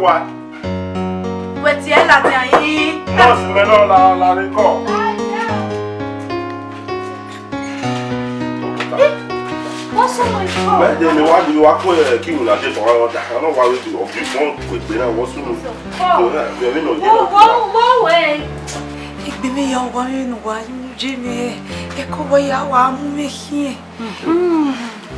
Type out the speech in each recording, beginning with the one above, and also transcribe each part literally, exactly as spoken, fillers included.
why? Wait, yeah, la tiens. Non, c'est maintenant la la record. What's on my phone? Mais de me wa di wa ko ki una de so wa da. I don't worry to of this one quick be na wo sunu. So na we we no dey. Whoa, whoa, whoa, wait. Ik ben met jou waar je nog waar je Jimmy. Ik kom bij jou aan me hier. Hmm.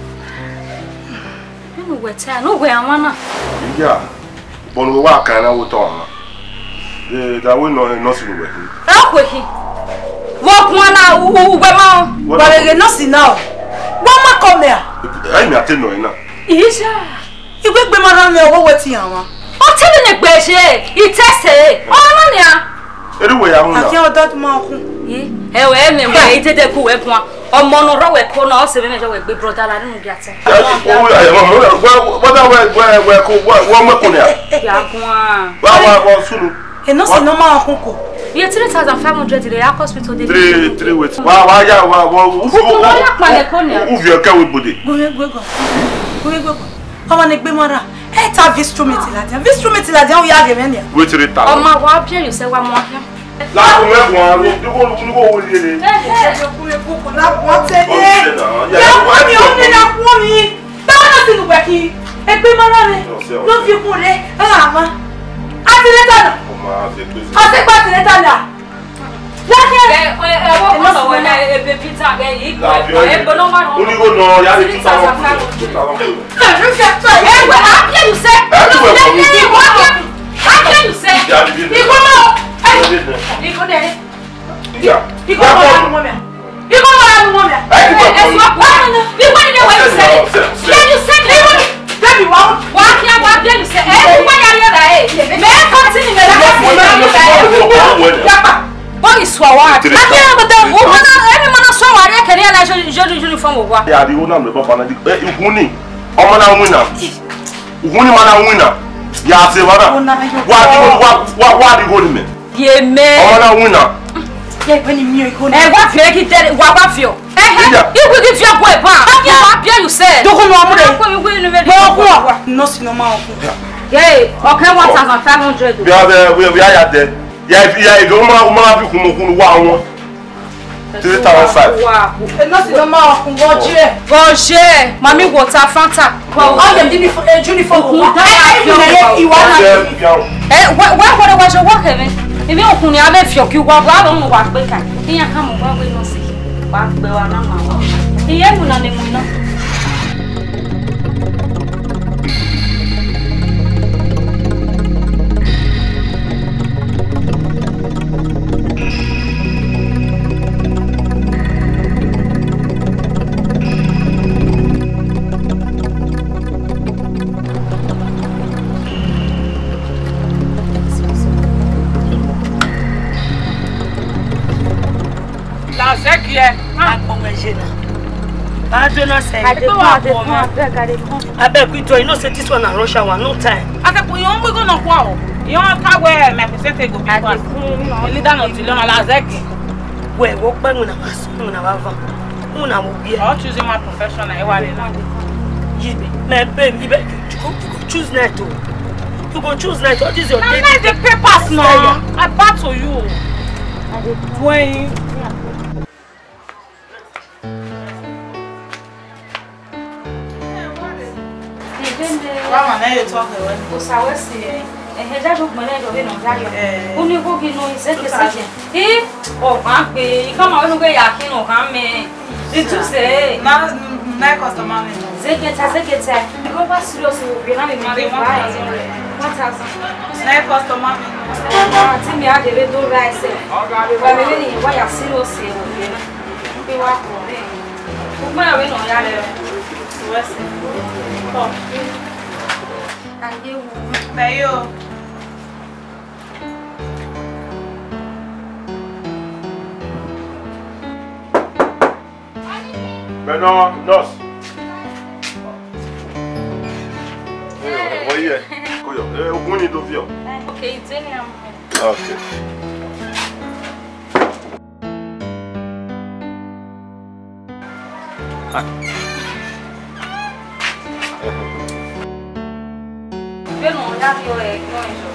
No wait, no way, I'm na. Yeah. Bon we wa kan na wo to na. The that we no no sunu we. Ah, kwehi. Wo kun na u we ma. But you no see now. What ma come here? Ai mi ate no ina. Isha. You go gbe ma ran me owo wetin yan wa. O tell me gbe se, I test e. O na ni a. Eri we ya hu na. Aki odo ma kun. Eh, e we me mo e tete ku we kun. Omo no ro we ko na o se me me we gbe brother la ninu bi ate. O ya mo mo what that we we we ko wo mo kun ya. Ya kun a. Wa wa wa sunu. E no see no ma kun ko. Ye three thousand five hundred the hospital dey. Three three wait. Wa wa ya wa wa u u vi o ka we bode. Go go go. Go go go. Ọmọ ni gbe mara. E ta instrument la dia. Instrument la dia o ya de me ni. We three thousand. Ọmọ wa bien you say wa mo ahia. La ko me won ro du ko du ko wo le le. Eh eh. Go go go la won te O ni. se na. Ya wa mi o ni na ku mi. Ta na si lu ki. E gbe mara mi. Lo fi kun re. Ah ma. Ati le ta na. O ma se pe. Ati pa ti le ta na. Eh eh wo ko no we na e be pizza be yi ko e bo no ma. Oni go no ya le two thousand. Eh we a bien you say. A bien you say. Iko mo. Iko de. Ya. Iko mo mo me. Iko mo mo me. Ai ko Eh so wa no. Bi wa ni we say. Can you say me? Baby wa. Wa kia wa bien you say. Eh wa ya ya da eh. Me continue me la. Ya pa. What is swaward? I can't but the woman every man swaward I can hear like uniform wa. Ya di wona me papa na di eh ihuni. Omo na wina. Ihuni ma na wina. Ya se wa na. Wa di wa wa wa di go ni me. Ye me. Omo na wina. Ye pe ni mi o iko na. Eh wa fie ki tell wa wa fie. Eh eh. You go give your boy pa. Ya wa bien you say. Doko no amu de. Ko mi go ni me. Mo ku wa. No si no ma ku. Yeah, okay one thousand five hundred. We are we we are there. Ya ya e go ma ma fi kun mo kun wa won. three thousand five. Wow. E no si no ma ku go je. Go je. Mami water Fanta. All them uniform uniform wa. Eh iwa na. Eh wa wa ko wa je wa keve. Emi okun ni ame fi oki wa wa lo wa pe ka. Iyan ka mo wa we no si. Wa pe wa na ma wa. Iye mu na ni mu na. I don't know say. I dey go abeg I dey come. Abeg we do you know say this one na Russia one no time. Ate po yon we go no kwa o. Yon ka we me present go be kwa. Leader no ti lo na la zeki. We wo pe mu na was mu na wa va. Mu na mo bi. I choose my profession e wa le na. Yibe. Me babe you go choose net o. You go choose net. What is your date? Na the papers no. I battle you. I dey When Mama, now you talk about it. Usawe si eh ja jo gbon le do be no ja yo. Uni ko gi no ise ke se. Eh o ma pe i kama onu gbe ya kin o kan me. Itu se Na na customer me. zeketa zeketa. Ko ba serious o be na me ma de buy. one thousand. Na customer me. Ti mi a de be do rice. Wa me ni wa ya serious e o be na. Pe wa ko be. Ko ma we no ya le. West. Oh. Aye wo. Tayo. Maintenant, nurse. Oye, koyo. Eh, oguni do vio. Okay, it's in here. Okay. Beno, ya dio eh, no eso.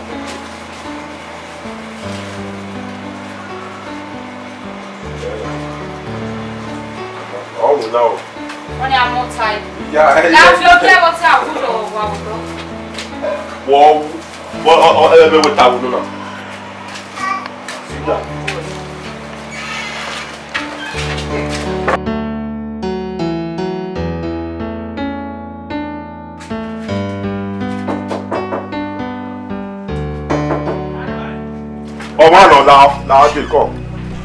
Oh no. When I'm outside. Yeah. Now you care what's out, who's your wow. Wow. What oh eh me with that no. See that. Oh man, no, now, now I did come.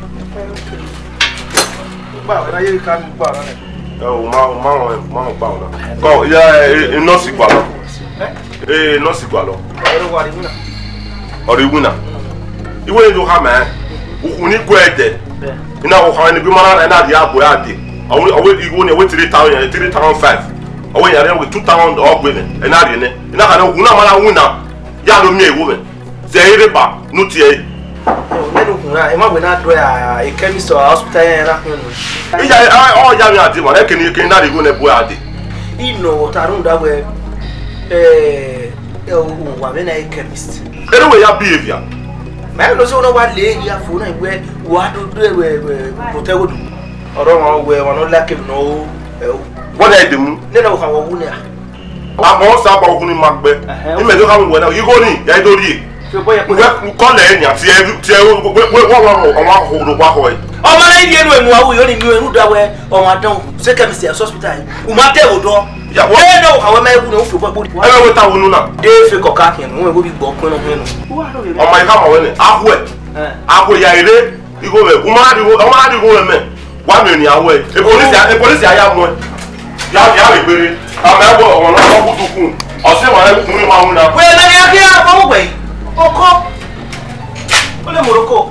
Wow, na ye kan gba na. Eh, o ma o ma o ma o gba o na. Go, yeah, e no si gba lo. Eh, no si gba lo. Oro wa ri wina. Ori wina. Iwe do ha ma. O ni go ede. Ina o ha ni bi mara na dia abo ya de. Awo awo iwo ni we three thousand, three thousand five. Awo ya re we two thousand o gbe ni. Ina re ni. Ina ka na wu na mara wina. Ya lo mi ewo me. Ze ire ba no tie. Nenu kuna e ma we na do ya e chemist or hospital ya na kunu. Ija o ja mi ati mo re kini kini na re go ne bo ade. Ino tarun da we eh e o wa me na e chemist. Ere we ya behavior. Ma no so no wa le ya fo na we wa do do we we potewo du. Oro won we won no like no e o. What I do? Ne na wo kan wo wu ne a. Amo sa ba okun ni magbe. Ni me do ka wo na igo ni ya do ri. Fe boye We call le nya ti e ti e wo wo wo o wa ho do kwa ho. O ma na ri enu enu awu yo ni mi enu da we o ma dan se chemist ya hospital. U ma de wo do. Ya wo e no hawe ma eku na o fe bo bo. e we ta wonu na. E fe ko ka kin wo go bi gbo kun no henu. O ma ka ma we ni ahu e. Ahu ya ire igo me. O ma di o ma di go me. Wa me ni ahu e. E police e police aya mo. Ya ya we gbere. Ama e bo o na ko kutukun. O se wa e kun ni ma hu na. We na ya ki a bo gbe. Oko. Ole Morocco.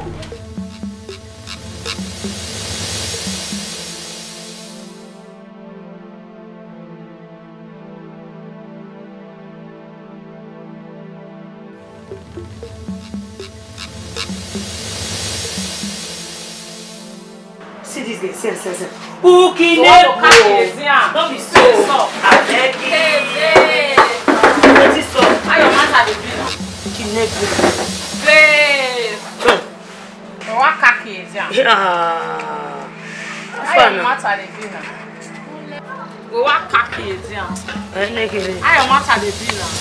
See this guy, see, see, see. Who can Don't be so. I beg you. What is so? How your matter dey be now? Kidnap Babe. What kaki is ya? Yeah. How your matter dey be now? Go what kaki is ya? I like it. How your matter dey be now?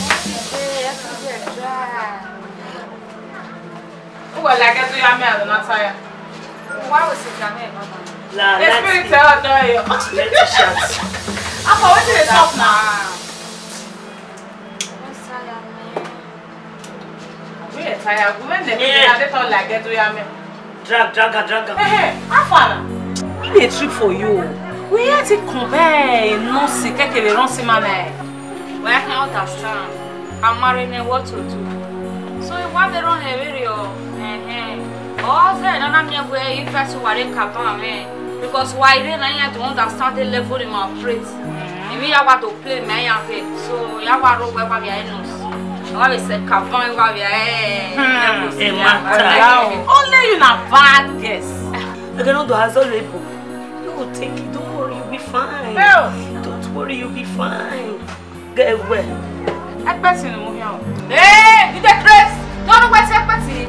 Who will like it to your mail not tire? Why was it coming, Mama? La, The spirit tell no you. let's shout. I'm going to stop now. We are tired. Women they they don't like it to your mail. Drag, drag, drag. Hey, how far? Be a trick for you. We had to compare no sick que le run si mama. Well, I can understand. I'm marrying what to do. So what they don't have video. Eh oh, then I'm not where you first worry Kapan me because why then I don't understand the level in my praise. If you want to play me, I play. So you want to go where you know. I will say Kapan where you are. Only you na bad guess. I cannot do as label. You will take it. Don't worry, you'll be fine. No. Don't worry, you'll be fine. Get away. I bet you no here. Hey, you the Chris. Don't wait a party.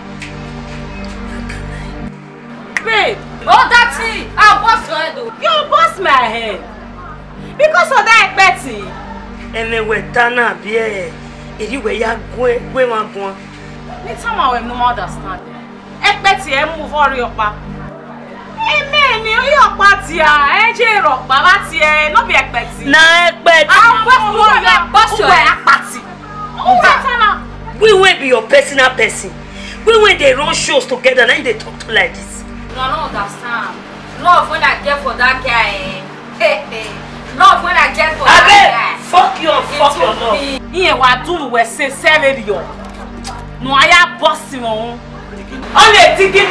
Babe, Oh, that's it. I'll bust your head. you bust my head. Because of that Betty. Anyway, Tana, be anyway, ya go, go, my boy. Me time I will no understand. I Betty, I move all your back. Amen, your party, I J rock, Babati, no be expecting. Na, but I'll bust your bust your head party. Oh, Tana. we won't be your personal person. We when they run shows together, now they talk to like this. No, I don't understand. Love when I get for that guy. Love when I get for that guy. Fuck you and fuck your love. Here, what do we say? Seven you. No, I am bossing on. Only a ticket.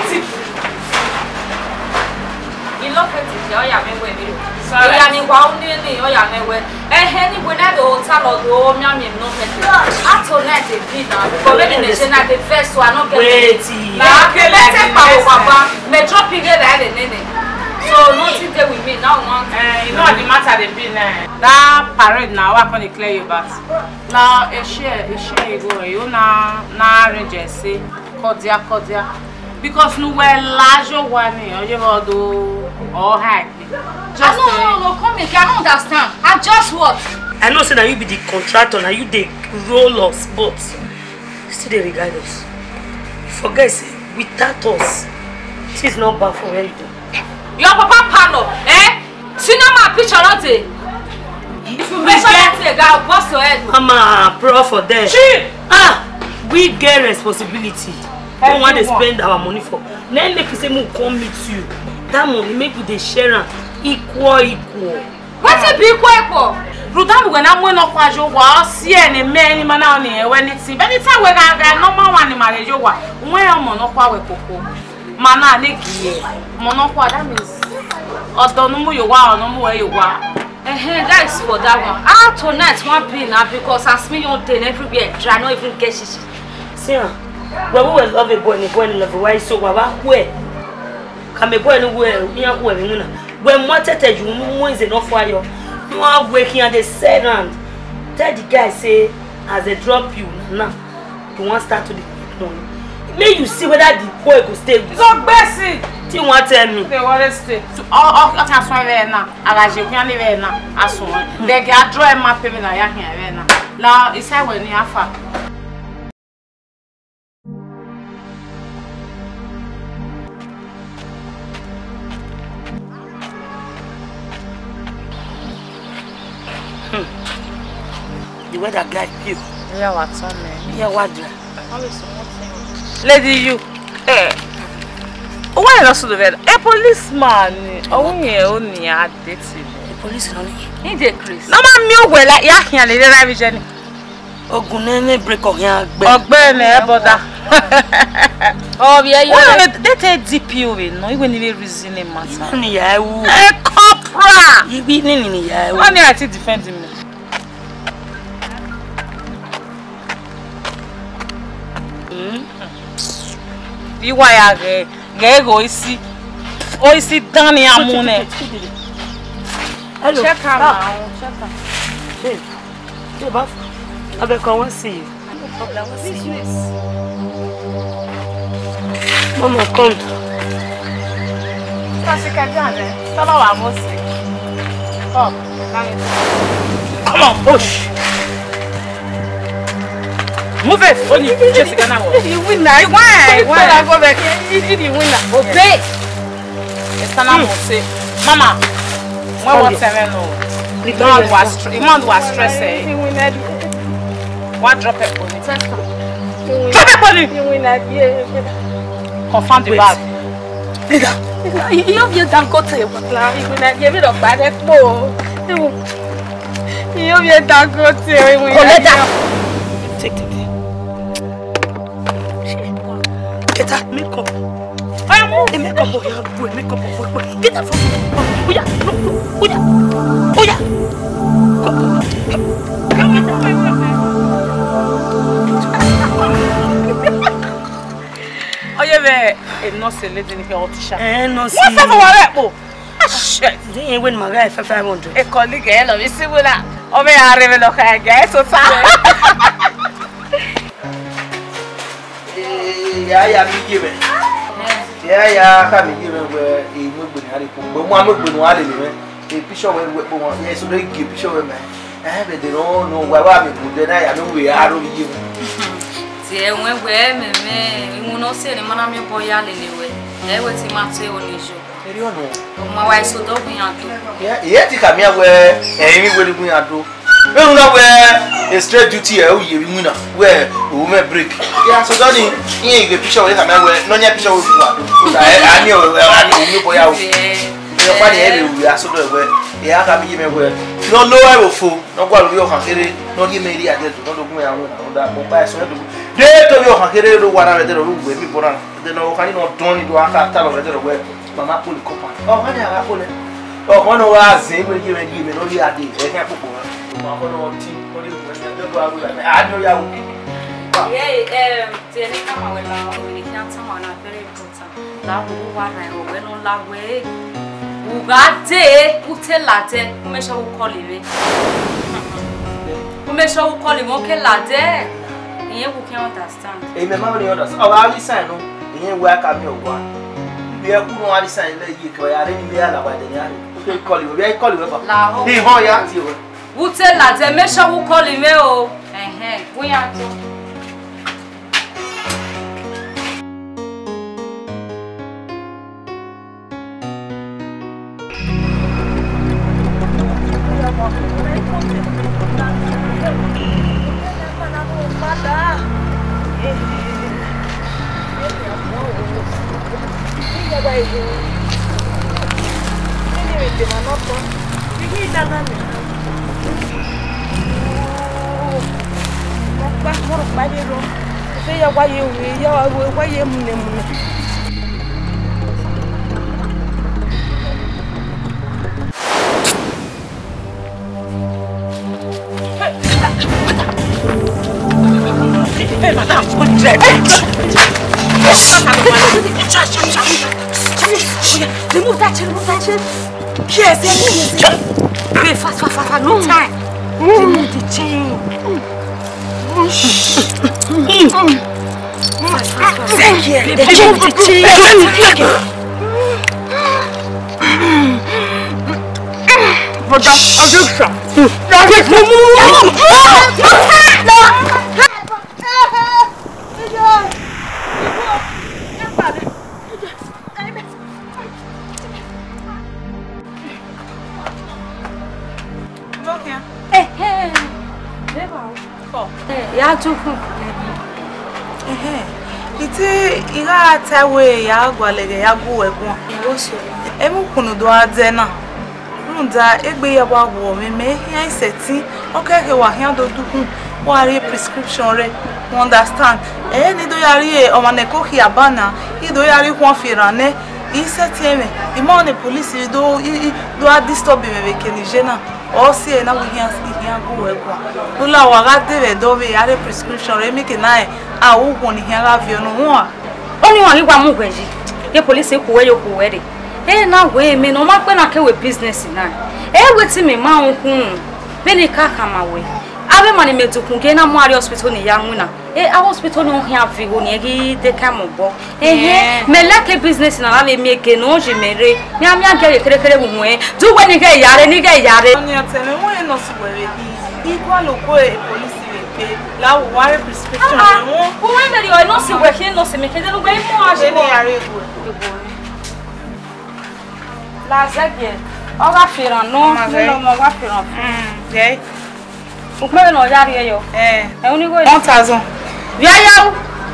You love it. Oh, yeah, me with you. Sorry, I mean, wow, nearly. Oh, yeah, me with. Eh, Henny, when I do hotel or do home, I mean, no better. I told her to be now. But when they say that the first one, I'm not Wait. Now, okay, let's take power, me drop it there, then. So, nothing there with me now. Eh, you know the matter I dey be now. That parade now, I can clear you back. Now, a share, a share go. You na na arrange say, kodia kodia. Because no well large one, you go do all hack. Just no, no, no, come here. I don't understand. I just what? I know say that you be the contractor, now you the roll us, but still they regard us. Forget say without us, it is not bad for anything. Your papa palo, eh? Cinema picture not it. If you mention that thing, I'll bust your head. Mama, pray for them. Chief! Ah, we get responsibility. We don't want to spend our money for. Then make you say we come meet you. That money make we dey share am equal equal. What's it be equal equal? Rudam when I'm going to watch your wall, see any man man on here when it's in. But it's a way I got no more one in my radio. When I'm on a power cocoa. Mana Nicky, Monoqua, that means. Or don't know you are, no more you are. Eh, that is for that one. Ah, tonight one pin now because I smell your day everywhere. I don't even get it. See, when we were love a boy and a boy in love, why so where? Come a boy anywhere, we are going. When what I tell you, no is enough for you. You are waking at the second. Tell the guy, say, as they drop you, now, you want to start to the money. May you see whether the boy will stay. It's not basic. You want to tell me? They want to stay. Oh, I can't swear there now. I can't live there now. I swear. They get draw a map even I can't now. Now, it's how when you have fun. The way that guy you. Yeah, what's on there? Yeah, what? Lady, you. Eh. Why not so the a policeman? Oh, yeah, only a dating. The policeman? He did Chris. No, man, you well like Yakin, the driver Jenny. Ogunene break of here. Ogbene, brother. Oh, yeah, yeah. They take D P O, no, even if reason matter. Yeah, a copra. You be in here. Only I think defending me. You why I get go see. Oh, see Danny Amune. Hello. Check her now. Check her. Hey, hey, Baf. I will come and see you. No problem. What's this? Mama, come. Você quer ver? Tá lá, você. Come. Come on, push. Move it. Only Jessica now. You win now. You win. Why I go back? You didn't win now. Obey. Esta na você. Mama. What was seven no? The man was the man was stressed. You win that. What drop it on it? Drop it on it. You win that. Confirm the bag. You have your damn got to you win that. Give it up by that boy. You have your damn got to you win that. Take it. Get that makeup. I am the makeup boy. Boy, makeup boy. Get that from me. Oh yeah, no, no. Oh yeah, oh yeah. Oh yeah, be no say lady ni o tisha. Eh no see. What's up for that po? Shit. They win my guy for five hundred. A colleague eh lo isi wala. O be arrive lo ka guy so ta. Yeah, yeah, me give it. Yeah, yeah, come give it where a movement had it. But one movement was a picture where we want. Yes, so they give picture with me. I they don't know where I'm good. Then I know we are over here. See, when we're me, we will not say the man I'm your boy anyway. I will see my tail on his show. You don't know. My wife so don't be on. Yeah, yeah, you come here where any way we are do. We don't know where a straight duty oh you win where we may break. Yeah, so don't you here you picture with a man where no picture with you. I know I know boy out. You find everywhere so where yeah come give me where no no I will fool no go to your hankere no give me the address no do me on that mobile so do they to your hankere do one of the room where people are they know can not done it to aka tell over there where mama pull copa oh when I pull it oh one was say we give me give me no the address I can't put I don't know what I know you. Yeah, um, the next time I will allow you to come on a very important. That will one I will not allow way. Ugade utelate umesha ukoliwe. Umesha ukoliwe oke lade. Iye ku can understand. Eh me ma ni understand. Oh ali sign no. Iye we aka mi ogwa. Bi e ku no ali sign le yi ko ya re ni me ala wa de ya. Oke call we bi call we fa. Ni ho ya ti we. Utelate mesha ukoliwe o. Eh eh, we ya to. Hey, madam, what is that? Remove that chain, remove that chain. Yes, yes, yes. Wait, fast, fast, fast, fast, no time. Remove the chain. Fast, fast, fast. Thank you. The chain, the chain. Madam, addiction. Ya tuku. Eh. Ite ira tawe ya gwalege ya gu egun. Oso. Emu kunu do ade na. Nda egbe ya ba wo me me ya iseti. Okay ke wa hian do dukun. Wa ri prescription re. You understand? Eh ni do yari e o mane ko ki abana. I do yari won firane. Iseti eme. Imo ne police do do a disturb me be kenije na. O si e na wo hian hian gu egun. Ula wa ga de do be yari prescription re mi ke na e a wo won hian la vi onu won. Oni wa ri wa mu gbeji. Ye police ku we yo ku we de. Eh na we me no ma pe na ke we business na. Eh wetin me ma hun. Me ni ka kama we. Abe mani me tukun ke na mo ari hospital ni ya nwuna. Eh a hospital no hian fi go ni gi de ka mo bo. Eh me la ke business na la me ke no je mere. Mi am ya ke kere kere mu e. Du we ni ke yare ni ke yare. Oni ateme mo e no si were bi. Igwa lo ko e police we pe. La wo ware prescription won. Wo we me ri o no si we ke no si me ke de no gbe mo a Je ni yare ego. La zague. O ga firan no, no mo ga firan. Mm, yeah. O pe no yari yo. Eh. E uni go one thousand. Via ya.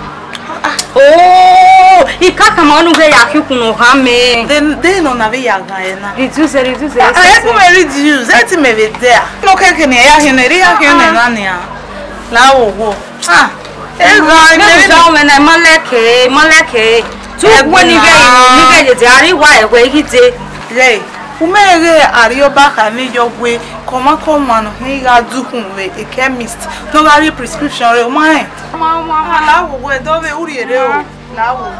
Oh, i kaka ma onu ge ya ki kunu ha me. Then they no na be ya ga e na. Reduce, reduce. I go me reduce. Eti me be there. No ke ke ni ya he ne ri ya ke ne na ni a. La wo wo. Ah. E ga Me ja me na maleke, maleke. Tu wo ni ge ni ge je ari wa e we ki te. Hey, umere arioba ka ni jo gwe koma koma no ni ga dukun we a chemist no ga ri prescription re o ma e ma ma la wo we do be uri ere o la wo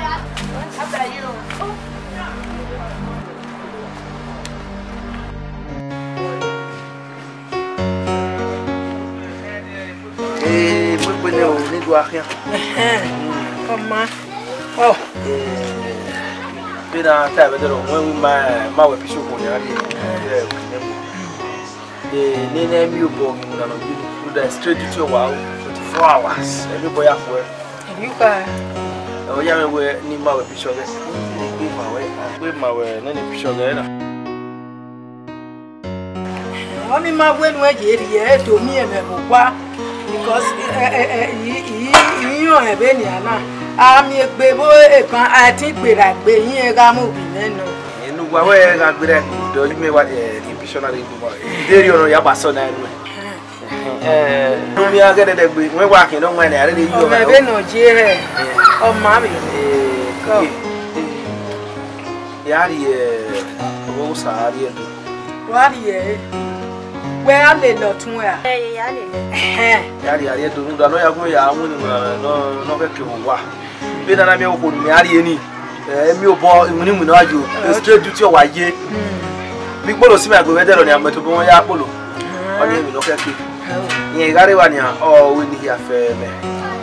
eh mo pe ne o ni do ahia eh koma oh Pina ta be do when we ma ma we piso ko ya ri eh the ne mi ubo mi na no do the straight to wow twenty-four hours every boy afwe you ka o ya me we ni ma we piso ge ni ma we we ma we ne ni piso ge na oni ma we nu e je ri e do mi e me bo wa because eh eh yi yi yo e be ni ana Ami egbe bo ekan ati gbera gbe yin e ga mu bi menu. Enu gwa we ga gbera do yi me wa eh dictionary do wa. Deri ono ya baso na enu. Eh, do mi aga de gbe we wa kin do nwa na are le yi o. O me be no je he. O ma mi. Eh, ko. Ya ri eh o sa ri edo. Wa ri e. We a le lo tun e. Eh, ya le. Eh. Ya ri ari edo ndo no ya gun ya mu ni no no no fe ke wa. Be na na mi o ko ni ari eni Eh mi o bo imuni mu na ajo. Straight duty o wa ye. Bi polo si me agbo we de lo ni ameto bo won ya polo. Oni mi lo ke ke. Yen gare wa ni o we ni ya fe me.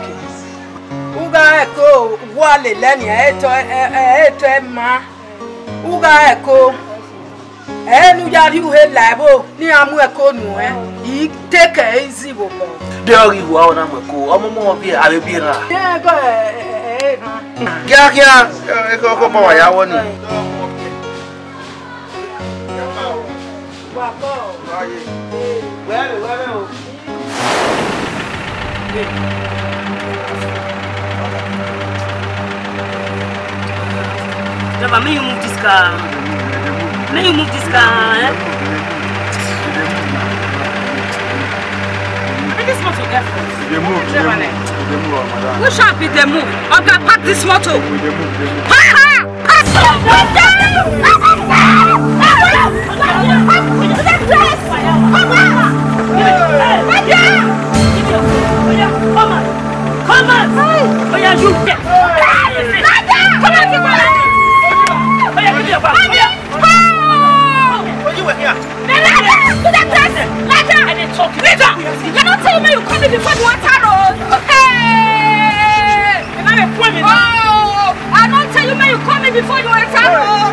Uga eko wale leni eto eto ma. Uga eko enu ya ri uhe labo ni amu eko nu eh. I take easy bo. De ori wa ona mo ko omo mo bi abe bi ra. Yeah go eh. Kia kia eko ko pa wa ya wo ni. Wa ko. Aye. Wele wele o. Java, may you move this car? May you move this car? Eh? This motor get first. They move. They move. They move, madam. Who shall be the move? Okay, park this motor. They move. They move. Ha ha! Park Come on! Come on! Oh yeah, you get! Come on, give me Oh yeah, give me a bag! Oh you were here. to the test! Later! And then talk. Later! You're not telling me you come in before you want to roll! Hey! And I'm a woman. Oh! I'm not telling you you come in before you want to roll!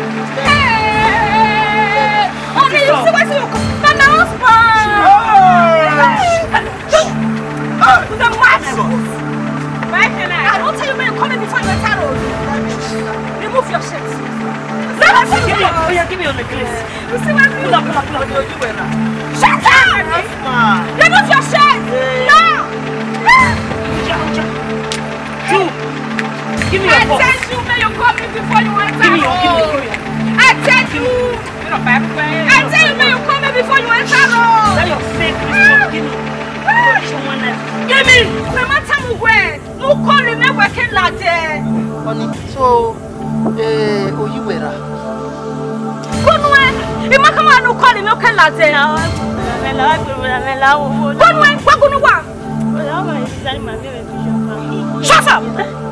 Hey! Okay, you see what you come? But now it's fine! To the mask! I don't tell you when you come in before you want to roll! Remove your shirt! Give me, oh yeah, give me your necklace. You see what Pull up, pull up, pull up. You wear that. Shut up! Remove your shirt! No! Two. Give me I your box. tell you when you come in before you enter. Give me your, give me your, give me your. I tell you. I tell you when you come in before you enter. That your fake Christmas. Give me. Someone else. Give me. No matter where, no call me working like that. Honey, so eh oh you were. Kunwe, imaka ma no call me working like that. Kunwe, what gonna work? Shut up.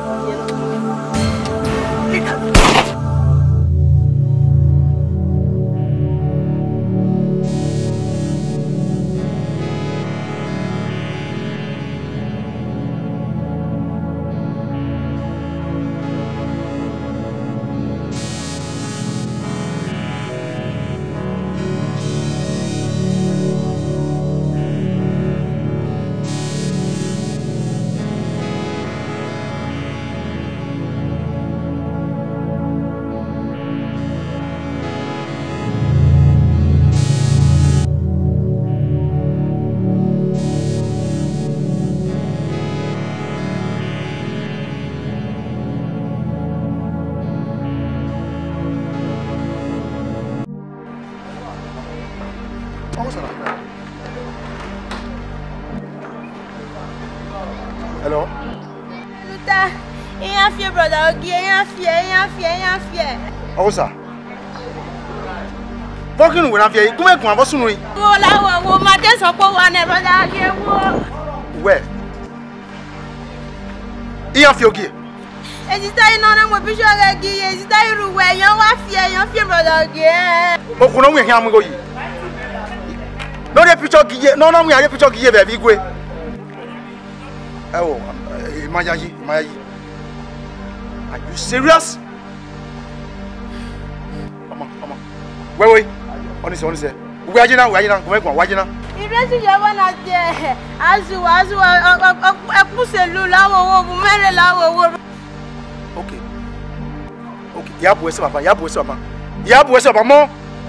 Hello? Luta, il fier brother, il y fier, il fier, il fier. Oh ça. Pourquoi nous n'avons pas fait? Comment on va se nourrir? Voilà, on m'a dit son pauvre ne brother, il Ouais. Il y a fier qui? Hésita non non, puis je regarde, hésita il roule, il y a fier, il y a fier brother, il. Pourquoi nous n'avons pas fait? Non, les pictures qui non non, il y a des pictures qui est avec vous. Oh, Mayayi, Mayayi. Are you serious? Come on, come on. Wait, wait. On is on is there. Where are you now? Where are you now? Come on, where are you now? Il reste je vais na dire. Azu, azu, a pousse le là où vous mettez là où. Okay. Okay. Ya boy, papa. Ya boy, papa. Ya boy, papa. Mon.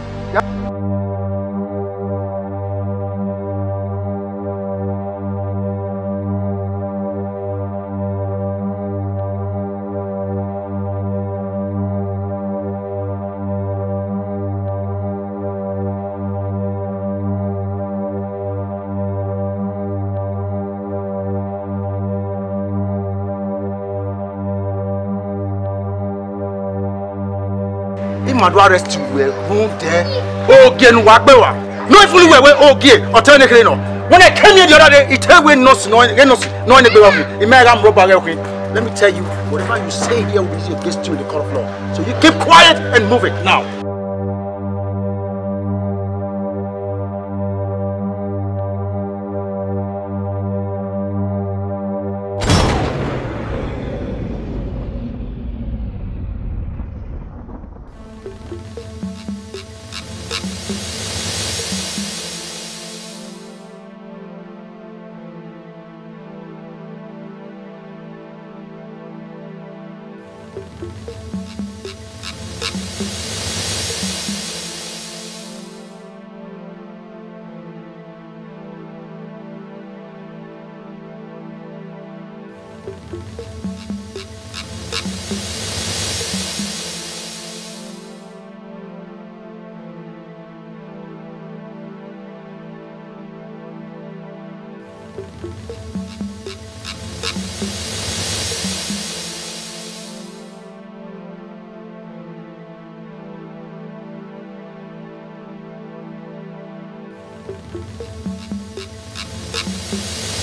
I do arrest you who there oh gen wa gbe wa no if we we oh gie o tell no when I came here the other day it tell we no no no no no gbe wa mu e me am roba re kwin let me tell you, whatever you say here will be used against you in the court of law. So you keep quiet and move it now. You